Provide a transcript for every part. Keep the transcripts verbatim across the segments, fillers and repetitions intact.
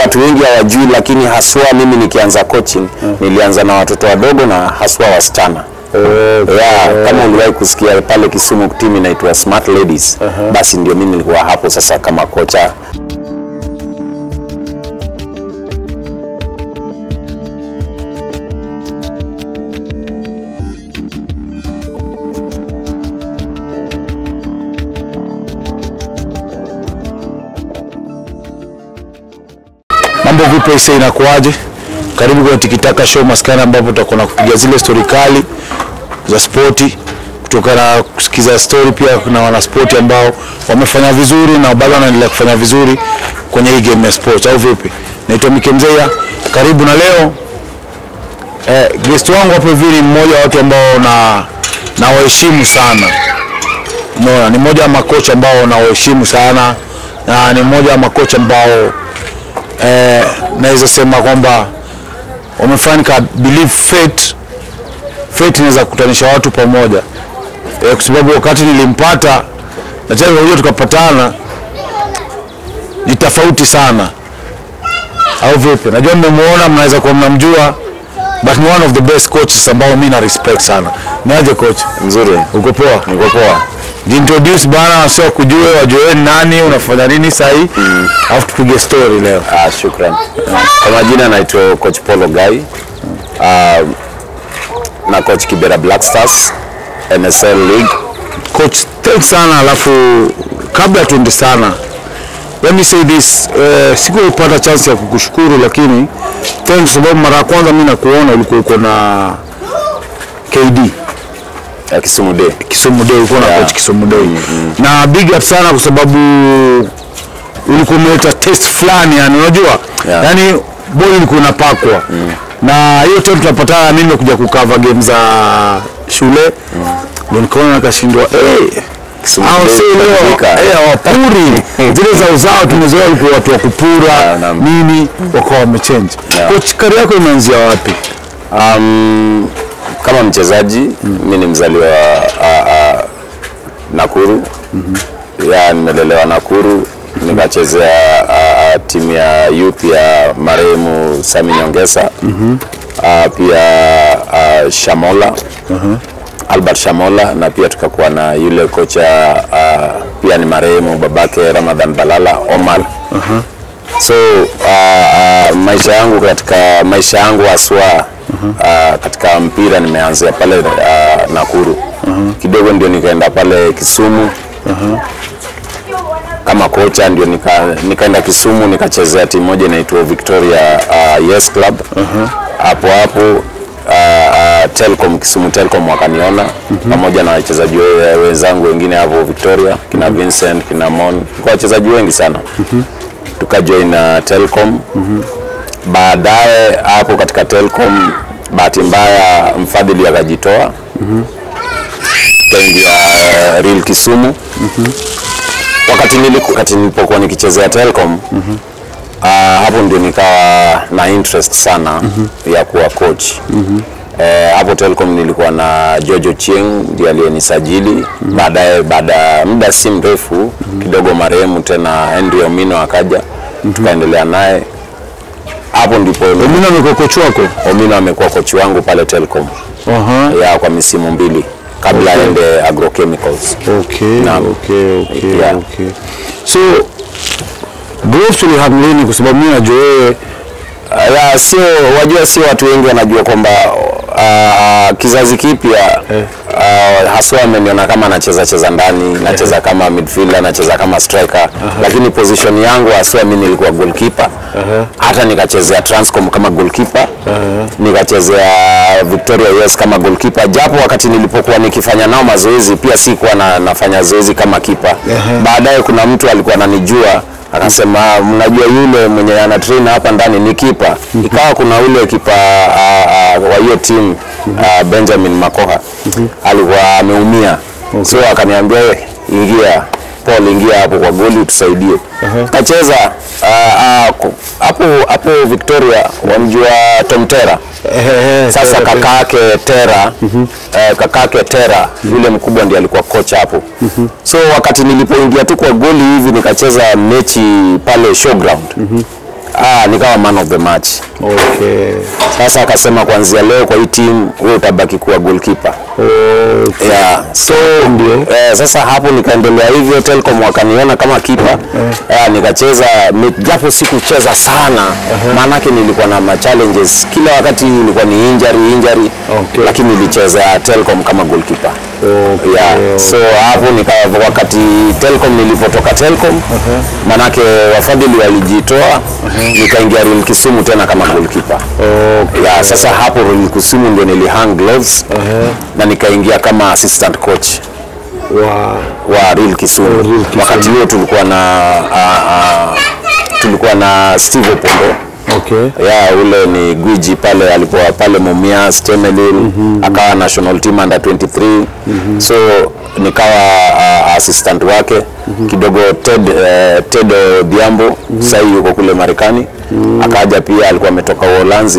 watu wengi hawajui, lakini haswa mimi nikianza coaching mm. nilianza na watoto wadogo na haswa wasichana. Okay. Yeah, kama uliwahi kusikia pale Kisumu team inaitwa Smart Ladies, uh -huh. basi ndio mimi nilikuwa hapo sasa kama kocha. Mambo vipi sasa, inakuaje? Karibu kwa Tiki Taka Show, maskani ambapo tutakuwa na kupiga zile story kali za sporti, kutoka na kusikiza story pia kuna wana sport ambao wamefanya vizuri na bado wanaendelea kufanya vizuri kwenye hii game ya sports, au vipi? Naitwa Mikemzeya, karibu. Na leo eh guest wangu hapo hivi ni mmoja wa watu ambao na na waheshimu sana. No, ni mmoja wa makocha ambao na waheshimu sana, na ni mmoja wa makocha ambao eh naweza sema kwamba wamefanya ka believe fate fate inaweza kukutanisha watu pamoja, eh, kwa sababu wakati nilimpata na tena leo tukapatana ni tofauti sana, au vipi? Najua mmemuona, mnaweza kuwa mnamjua, but ni one of the best coaches ambao mimi na respect sana. Niaje coach? Nzuri. Uko poa? Niko poa. Introduce bana, sio kujue wajue nani, unafanya nini sasa hii? Mm. Alafu tupige story leo. Ah, shukrani. Kwa majina naitwa coach Paul Ogai. Ah, na coach Kibera Black Stars N S L League. Coach, thanks sana. Alafu kabla tuende sana, let me say this, uh, sikupata chance ya kukushukuru, lakini thanks sababu mara ya kwanza mimi nakuona ulikuwa uko na K D ya Kisumu Day. Kisumu Day uko na yeah. coach Kisumu Day. Mm -hmm. Na big up sana kwa sababu ulikuwa umeleta test fulani, yani unajua yeah. yani ball ilikuwa inapakwa. Mm. Na hiyo time tunapatana, mimi nimekuja kukava game za shule. Mm. Ndio nikaona nikashindwa eh Kisumu au sio leo eh wapuri zile za uzao tumezoea kwa watu wa kupura yeah, nini wako wamechange. Yeah. Coach, career yako imeanzia wapi? Um, kama mchezaji mm. mimi ni mzaliwa uh, uh, Nakuru. Mhm. Mm, ya nimelelewa Nakuru, nikachezea uh, timu ya youth ya marehemu Sami Nyongesa. Mhm. Mm, uh, pia uh, Shamola. Mhm. Mm, Albert Shamola, na pia tukakuwa na yule kocha uh, pia ni marehemu babake Ramadhan Balala Omar. Mhm. Mm, so uh, uh, maisha yangu katika maisha yangu haswa uh -huh. uh, katika mpira nimeanzia pale uh, Nakuru. Uh -huh. Kidogo ndio nikaenda pale Kisumu. Uh -huh. Kama kocha ndio nika nikaenda Kisumu nikachezea timu moja inaitwa Victoria uh, Yes Club. Uh -huh. Hapo hapo uh, uh, Telecom Kisumu Telecom wakaniona. Uh -huh. Pamoja na wachezaji wenzangu wengine hapo Victoria, kina uh -huh. Vincent, kina Mon, kwa wachezaji wengi sana. Uh -huh. Tukajoin uh, Telecom. Uh -huh. Baadaye hapo katika Telecom bahati mbaya mfadhili akajitoa. Mhm. Mm, kaingia uh, Real Kisumu. Mhm. Mm, wakati nilikuwa wakati nilipokuwa nikichezea Telecom, mhm, mm, uh, hapo ndio nikawa na interest sana mm -hmm. ya kuwa coach. Mhm. Mm, eh, hapo Telecom nilikuwa na Jojo Chieng ndiye aliyenisajili. Mm -hmm. Baadaye baada muda si mrefu mm -hmm. kidogo marehemu tena Henry Omino akaja. Mm -hmm. Tukaendelea naye. Hapo ndipo Omino amekuwa coach wako? Omino amekuwa coach wangu pale Telecom. Aha. Uh -huh. Ya kwa misimu mbili kabla okay. aende agrochemicals. Okay. Na, okay, okay, yeah. okay. So growth tulihamlini kwa sababu mimi najua wewe uh, ya sio wajua sio watu wengi wanajua kwamba uh, kizazi kipya eh. uh, haswa ameniona kama nacheza cheza ndani, nacheza eh. kama midfielder, nacheza kama striker. Uh -huh. Lakini position yangu haswa mimi nilikuwa goalkeeper. Uh -huh. Hata nikachezea Transcom kama goalkeeper. Uh -huh. Nikachezea Victoria Yes kama goalkeeper. Japo wakati nilipokuwa nikifanya nao mazoezi pia sikuwa na, nafanya zoezi kama kipa. Uh -huh. Baadaye kuna mtu alikuwa ananijua akasema mnajua yule mwenye ana train hapa ndani ni kipa. Mm -hmm. Ikawa kuna ule kipa uh, uh, wa hiyo team uh, Benjamin Makoha. Mm -hmm. Alikuwa ameumia. Okay. So akaniambia ingia Paul, ingia hapo kwa goli utusaidie. Uh -huh. Kacheza hapo uh, hapo uh, Victoria wanjua Tom Tera. Sasa kakake Tera, mm -hmm. uh, kakake Tera yule mkubwa ndiye alikuwa kocha hapo. Mm -hmm. So wakati nilipoingia tu kwa goli hivi nikacheza mechi pale showground. Mm -hmm. Ah, nikawa man of the match. Okay. Sasa akasema kuanzia leo kwa hii team wewe utabaki kuwa goalkeeper. Okay. Yeah. So ndio. Eh, sasa hapo nikaendelea hivyo, Telecom wakaniona kama keeper. Eh, eh nikacheza japo sikucheza sana. Uh-huh. Maana yake nilikuwa na ma challenges. Kila wakati ilikuwa ni injury injury. Okay. Lakini nilicheza Telecom kama goalkeeper. Okay. Yeah. So hapo nika wakati Telecom nilipotoka Telecom, uh-huh. maana yake wafadhili walijitoa, uh-huh. nikaingia Real Kisumu tena kama goalkeeper. Okay. Yeah, sasa hapo Real Kisumu ndio nilihang gloves, uh-huh. na nikaingia kama assistant coach wa wa Real Kisumu. Oh, Real Kisumu. Wakati huo tulikuwa na uh, uh, tulikuwa na Steve Opondo. Okay. Yeah, ule ni gwiji pale alikuwa pale Mumias, Temelil, mm-hmm. akawa national team under twenty-three. Mm-hmm. So nikawa uh, assistant wake. Mm-hmm. Kidogo Ted uh, Ted Biambo, mm-hmm. sasa yuko kule Marekani. Mm-hmm. Akaja pia alikuwa ametoka Uholanzi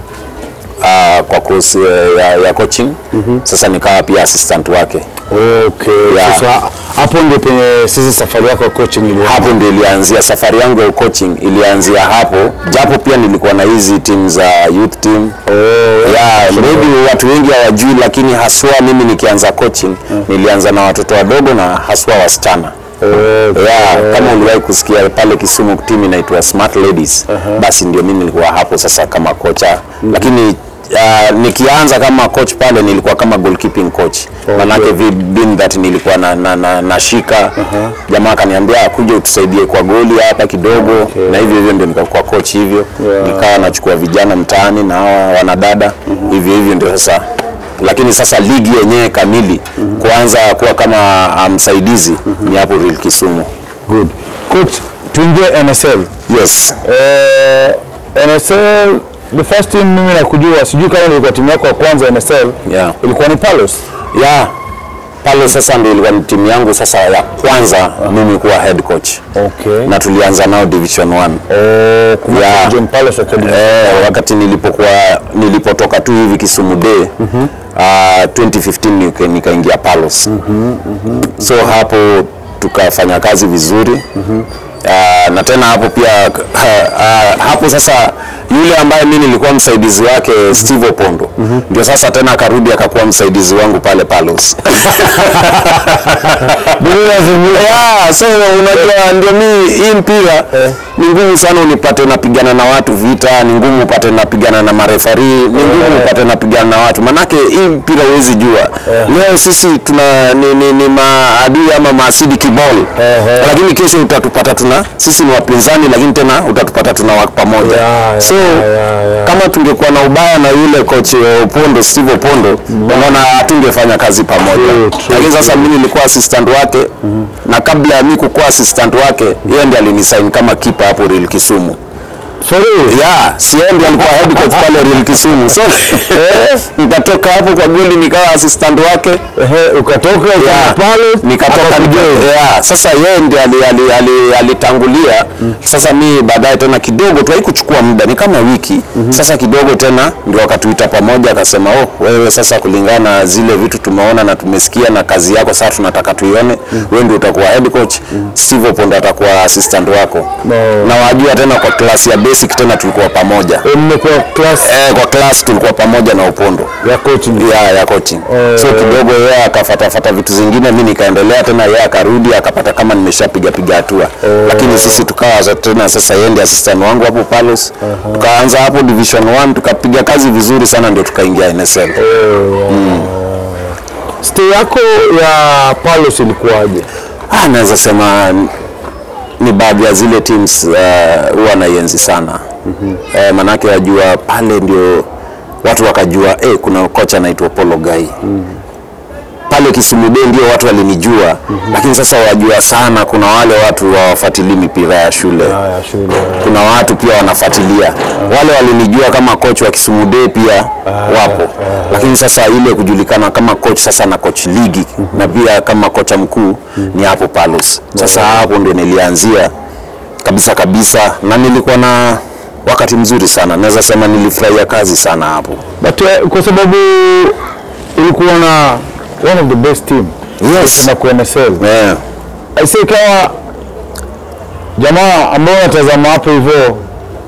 uh, kwa course uh, ya, ya coaching. Mm-hmm. Sasa nikawa pia assistant wake. Okay. Yeah. Sasa hapo ndio penye sisi safari yako ya coaching ilianza. Hapo ndio ilianzia safari yangu ya coaching, ilianzia hapo. Japo pia nilikuwa na hizi team za youth team. Oh. Yeah, so maybe watu wengi hawajui, lakini haswa mimi nikianza coaching, uh. nilianza na watoto wadogo na haswa wasichana. Okay. Yeah, kama uliwahi kusikia pale Kisumu team inaitwa Smart Ladies, uh-huh. basi ndio mimi nilikuwa hapo sasa kama kocha. Mm. Lakini Uh, nikianza kama coach pale nilikuwa kama goalkeeping coach. Okay. Manake being that nilikuwa na na, na, na shika. Uh-huh. Jamaa akaniambia kuja utusaidie kwa goli hapa kidogo. Okay. Na hivyo hivyo ndio nikakuwa coach hivyo. Yeah. Nikawa nachukua vijana mtaani na hawa wanadada. Uh-huh. Hivyo hivyo ndio sasa. Lakini sasa ligi yenyewe kamili, uh-huh. kuanza kuwa kama msaidizi, uh-huh. ni hapo Real Kisumu. Good. Coach, tuingie N S L. Yes. Eh uh, N S L the first team mimi nakujua, sijui kama ilikuwa timu yako ya kwanza N S L. Yeah. Ilikuwa ni Palos. Yeah. Palos sasa ndio ilikuwa ni timu yangu sasa ya kwanza, uh-huh. mimi kuwa head coach. Okay. Na tulianza nao Division one. Oh, kuma yeah. John Palos Academy. Eh, wakati nilipokuwa nilipotoka tu hivi Kisumu Day, uh-huh. uh, twenty fifteen nikaingia Palos. Uh-huh. Uh-huh. So hapo tukafanya kazi vizuri. Uh-huh. Uh, na tena hapo pia uh, uh, hapo sasa yule ambaye mimi nilikuwa msaidizi wake, mm-hmm. Steve Opondo, mm-hmm. ndio sasa tena akarudi akakuwa msaidizi wangu pale Palos. Yeah, so unajua ndio mimi hii mpira eh. ni ngumu sana unipate napigana na watu vita, ni ngumu upate napigana na marefari, ni ngumu eh. upate napigana na watu. Manake hii mpira huwezi jua. Eh. Leo sisi tuna ni, ni, ni maadui ama maasidi kibol. Eh. Lakini kesho utatupata tuna sisi ni wapinzani, lakini tena utatupata tuna wako pamoja. Yeah, so yeah, yeah, yeah. kama tungekuwa na ubaya na yule coach Opondo, Steve Opondo, unaona mm. tungefanya kazi pamoja. True, true, lakini sasa mimi nilikuwa assistant wake, mm -hmm. na kabla ya mimi kuwa assistant wake, yeye ndiye alinisign kama keeper hapo Real Kisumu. Sorry. Yeah, Siendi alikuwa head coach pale Real Kisumu. So, eh, nikatoka hapo kwa goli nikawa assistant wake. Eh, ukatoka yeah. pale nikatoka ndio. Yeah, sasa yeye ndiye alitangulia. Ali, ali, ali mm. Sasa mimi baadaye tena kidogo tu haikuchukua muda, ni kama wiki. Mm -hmm. Sasa kidogo tena ndio wakatuita pamoja akasema, "Oh, wewe sasa kulingana zile vitu tumeona na tumesikia na kazi yako sasa tunataka tuione, mm. wewe ndio utakuwa head coach, mm. Steve Opondo atakuwa assistant wako." No. Na wajua tena kwa class ya basic tena tulikuwa pamoja. Mmekuwa class eh kwa class tulikuwa pamoja na Opondo ya coaching. Yeah, ya coaching. Oh, so kidogo yeye akafuata fuata vitu zingine, mimi nikaendelea tena, yeye akarudi akapata kama nimeshapiga piga hatua. Oh. Lakini sisi tukawa tena sasa yeye ndiye assistant wangu hapo Palos. Uh-huh. Tukaanza hapo Division one tukapiga kazi vizuri sana ndio tukaingia N S L. Oh. Mm. Stay yako ya Palos ilikuwaje? Ah, naweza sema ni baadhi ya zile teams huwa uh, naienzi sana. Mm-hmm. Eh, manake wajua pale ndio watu wakajua eh kuna kocha anaitwa Paul Ogai. Mm-hmm. Pale Kisumu Day ndio watu walinijua. Mm-hmm. Lakini sasa wajua sana kuna wale watu wafuatilia mipira ya shule. Ah, ya shule. Kuna watu pia wanafuatilia. Ah. Wale walinijua kama coach wa Kisumu Day pia ah, wapo. Ah, lakini sasa ile kujulikana kama coach sasa na coach ligi, mm-hmm. na pia kama kocha mkuu, mm-hmm. ni hapo Palos. Sasa yeah. hapo ndio nilianzia kabisa kabisa na nilikuwa na wakati mzuri sana. Naweza sema nilifurahia kazi sana hapo. But uh, kwa sababu ulikuwa na one of the best team. Yes. Kama kwa N S L. Yeah. I say kama jamaa ambao wanatazama hapo hivyo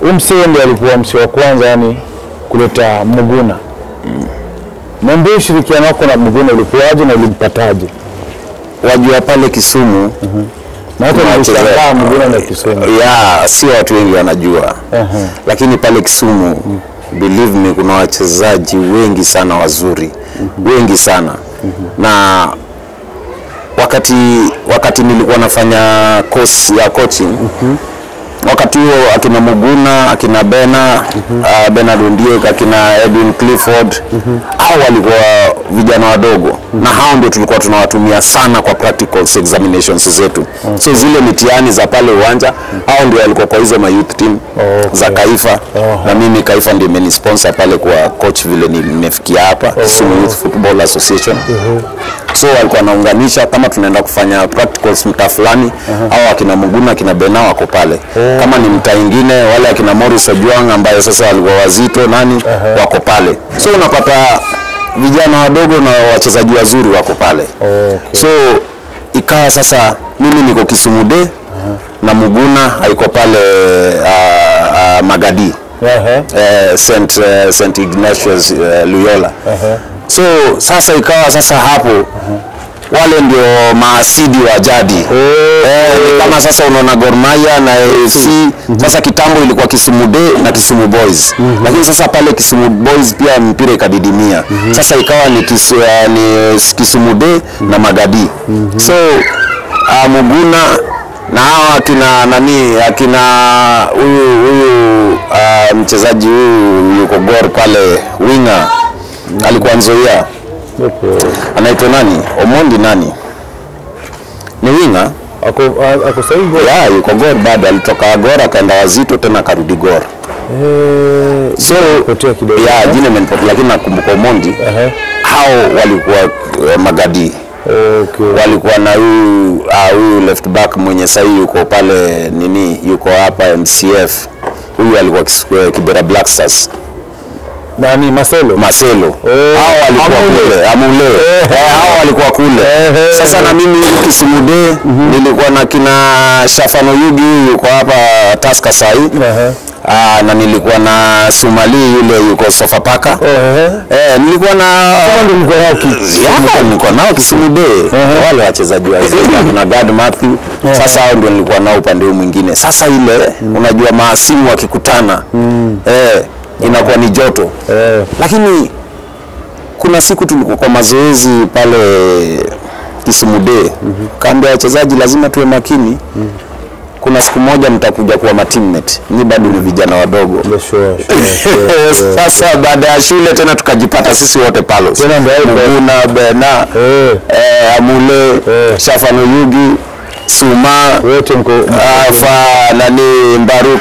Umsee ndiye alikuwa msee wa kwanza yani kuleta Muguna. Mm. Mambo ushirikiano wako na Muguna ulikuwaje na ulimpataje? Wajua pale Kisumu. Mhm. Uh na hata unashangaa Muguna na Kisumu. Yeah, si watu wengi wanajua. Uh -huh. Lakini pale Kisumu, mm. believe me, kuna wachezaji wengi sana wazuri. Mm -hmm. Wengi sana. Mm -hmm. Na wakati wakati nilikuwa nafanya course ya coaching, mm -hmm. wakati huo akina Muguna, akina Bena, mm -hmm. uh, Bernard Ndiek, akina Edwin Clifford, mm -hmm. hao walikuwa vijana wadogo, mm -hmm. na hao ndio tulikuwa tunawatumia sana kwa practicals examinations zetu. Okay. So zile mitihani za pale uwanja, mm -hmm. hao ndio walikuwa kwa hizo ma youth team. Okay. za Kaifa. Uh -huh. Na mimi Kaifa ndio imenisponsor pale kwa coach vile nimefikia hapa. Uh -huh. Kisumu Youth Football Association. Uh -huh. So walikuwa naunganisha kama tunaenda kufanya practicals mtaa fulani, uh -huh. au akina Muguna, akina Bena wako pale. Uh -huh. Kama ni mtaa mwingine wale akina Morris Ojuang ambaye sasa walikuwa wazito nani, uh -huh. wako pale. So unapata vijana wadogo na wachezaji wazuri wako pale. Okay. So ikawa sasa mimi niko Kisumu de, uh -huh. na Muguna haiko pale uh, uh, Magadi. Uh -huh. uh, Saint uh, Saint Ignatius uh, Loyola. Uh -huh. So sasa ikawa sasa hapo, uh -huh. wale ndio maasidi wa jadi. Oh, eh, oh. Kama sasa unaona Gor Mahia na A F C, mm -hmm. sasa kitambo ilikuwa Kisumu de na Kisumu Boys. Mm -hmm. Lakini sasa pale Kisumu Boys pia mpira ikadidimia. Mm -hmm. Sasa ikawa ni, kisu, uh, ni Kisumu de, mm -hmm. na Magadi. Mm -hmm. So uh, Muguna na hao akina nani, akina huyu huyu uh, mchezaji huyu yuko Gor pale winger, mm -hmm. alikuwa Nzoia. Okay. Anaitwa nani? Omondi nani? Ni winger. Ako ako sahihi Gor. Yeah, yuko Gor bado, alitoka Gor akaenda Wazito tena karudi Gor. Eh, so potea kidogo. Yeah, jina imenipotea lakini nakumbuka Omondi. Uh -huh. Hao walikuwa uh, Magadi. Okay. Walikuwa na huyu huyu uh, left back mwenye sasa yuko pale nini, yuko hapa M C F. Huyu alikuwa Kibera Black Stars. Nani? Marcelo. Marcelo. Oh. Hao walikuwa kule, Amule. Eh, hao walikuwa kule. Eh, sasa na mimi Kisumu de, mm -hmm. nilikuwa na kina Shafano Yugi yuko hapa Tusker sai. Uh -huh. Ah, na nilikuwa na Sumali yule yuko Sofapaka. Uh -huh. Eh, nilikuwa na ndio nilikuwa nao Kisumu, nilikuwa nao Kisumu de. Uh -huh. Wale wachezaji wazuri na God Matthew. Uh -huh. Sasa hao ndio nilikuwa nao upande mwingine. Sasa ile, mm -hmm. unajua maasimu wakikutana. Mm -hmm. Eh, inakuwa ni joto. Eh. Lakini kuna siku tulikuwa kwa mazoezi pale Kisumu de. Mm -hmm. Kaambia wachezaji lazima tuwe makini. Mm -hmm. Kuna siku moja mtakuja kuwa ma teammate. Ni bado ni vijana wadogo. Yeah, sure, sure, sure, sure. Sasa baada ya shule tena tukajipata sisi wote pale. Tena ndio Muguna, Bena, eh, eh Amule, eh. Shafano Yugi, Suma, wote mko afa nani Baruk,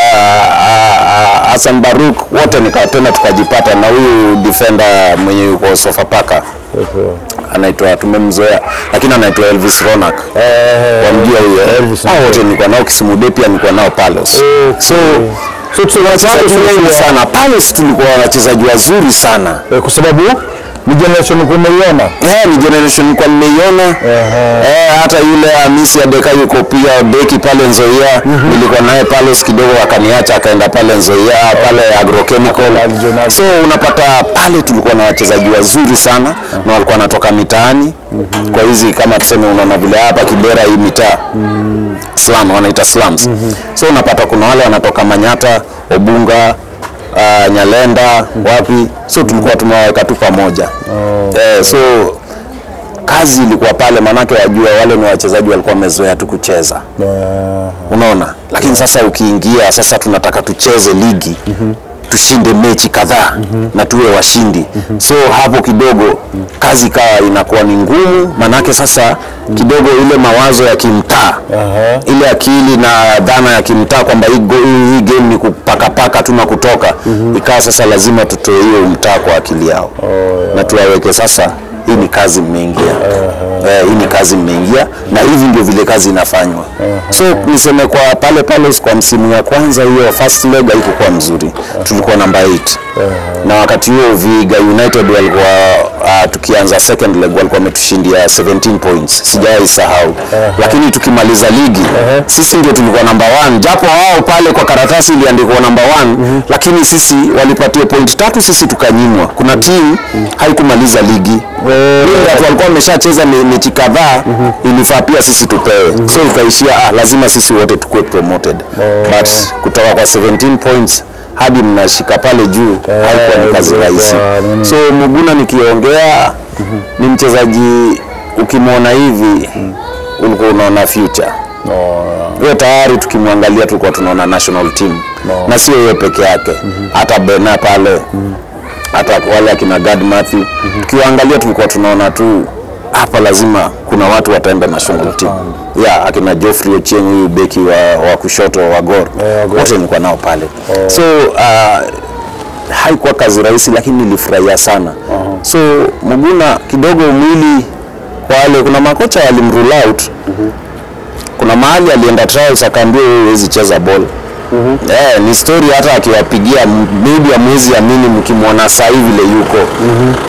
Hassan Baruk, wote nika tena tukajipata na huyu defender mwenye yuko Sofapaka. Okay. Anaitwa tumemzoea lakini anaitwa Elvis Ronak. Eh, wamjua huyo Elvis. Hao wote nilikuwa nao Kisumu de, pia nilikuwa nao Palos. Okay. So so tunawachezaji wengi sana. Palos tulikuwa wachezaji wazuri sana. Eh, kwa sababu ni generation kwa nimeiona. Eh, ni generation kwa nimeiona. Uh -huh. Eh, hata yule Hamisi Adeka yuko pia beki pale Nzoia. Uh -huh. Nilikuwa naye Palos kidogo akaniacha akaenda pale Nzoia, uh -huh. pale Agrochemical. Uh -huh. So unapata pale tulikuwa na wachezaji wazuri sana. Uh -huh. na walikuwa wanatoka mitaani. Uh -huh. Kwa hizi kama tuseme unaona vile hapa Kibera hii mitaa. Uh -huh. Slum wanaita slums. Uh -huh. So unapata kuna wale wanatoka Manyata, Obunga, Uh, Nyalenda, mm -hmm. wapi, so tulikuwa tumeweka tu pamoja. Oh, eh, so kazi ilikuwa pale, manake wajua wale ni wachezaji walikuwa wamezoea tu kucheza. Yeah. Unaona? Lakini yeah. sasa ukiingia sasa tunataka tucheze ligi. Mm -hmm. Tushinde mechi kadhaa, mm -hmm. na tuwe washindi. Mm -hmm. So hapo kidogo mm -hmm. kazi kawa inakuwa ni ngumu, manake sasa mm -hmm. kidogo ile mawazo ya kimtaa, uh -huh. ile akili na dhana ya kimtaa kwamba hii game ni kupaka paka tu na kutoka, mm -hmm. ikawa sasa lazima tutoe hiyo mtaa kwa akili yao. Oh, yeah. Na tuwaweke sasa hii ni kazi mmeingia. Uh -huh. Eh, hii ni kazi mmeingia na hivi ndio vile kazi inafanywa. Uh -huh. So niseme kwa pale pale kwa msimu ya kwanza hiyo first leg haikuwa mzuri. Uh -huh. Tulikuwa namba eight. Uh-huh. Na wakati huo Viga United walikuwa uh, tukianza second leg walikuwa wametushindia seventeen points. Sijawahi sahau. Uh-huh. Lakini tukimaliza ligi uh-huh. sisi ndio tulikuwa number one. Japo wao pale kwa karatasi iliandikwa number one, uh-huh. lakini sisi walipatia point tatu, sisi tukanyimwa. Kuna uh-huh. timu uh-huh. haikumaliza ligi. Uh-huh. Watu walikuwa wameshacheza mechi kadhaa, uh-huh. ilifaa pia sisi tupewe. Uh-huh. So ikaishia ah, lazima sisi wote tukue promoted. Uh-huh. But kutoka kwa seventeen points hadi mnashika pale juu uh, haikuwa ni kazi rahisi. Uh, so Muguna nikiongea uh -huh. ni mchezaji ukimwona hivi uh, ulikuwa unaona future. Yeye uh, tayari tukimwangalia tulikuwa tunaona national team. Uh, na sio yeye peke yake. Hata uh -huh. Bena pale, hata uh -huh. wale akina God Matthew. Uh -huh. Tukiangalia tulikuwa tunaona tu hapa lazima kuna watu wataenda national team. Ya yeah, akina Geoffrey Ochieng huyu beki wa, wa kushoto wa Gor. Yeah, wote nilikuwa nao pale. Oh. So uh, haikuwa kazi rahisi lakini nilifurahia sana. Uh -huh. So Muguna kidogo mwili wale kuna makocha walimrule out. Uh -huh. Kuna mahali alienda trials akaambiwa huwezi cheza ball. Uh -huh. Eh, ni story hata akiwapigia maybe amwezi amini mkimwona sasa hivi vile yuko. Uh -huh.